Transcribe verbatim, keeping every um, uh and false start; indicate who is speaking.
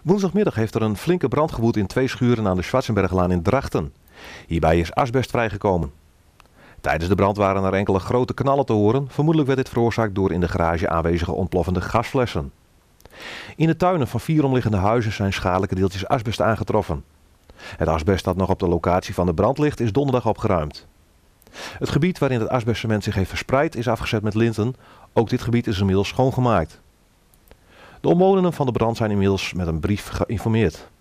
Speaker 1: Woensdagmiddag heeft er een flinke brand gewoed in twee schuren aan de Schwarzenberglaan in Drachten. Hierbij is asbest vrijgekomen. Tijdens de brand waren er enkele grote knallen te horen. Vermoedelijk werd dit veroorzaakt door in de garage aanwezige ontploffende gasflessen. In de tuinen van vier omliggende huizen zijn schadelijke deeltjes asbest aangetroffen. Het asbest dat nog op de locatie van de brand ligt is donderdag opgeruimd. Het gebied waarin het asbestcement zich heeft verspreid is afgezet met linten. Ook dit gebied is inmiddels schoongemaakt. De omwonenden van de brand zijn inmiddels met een brief geïnformeerd.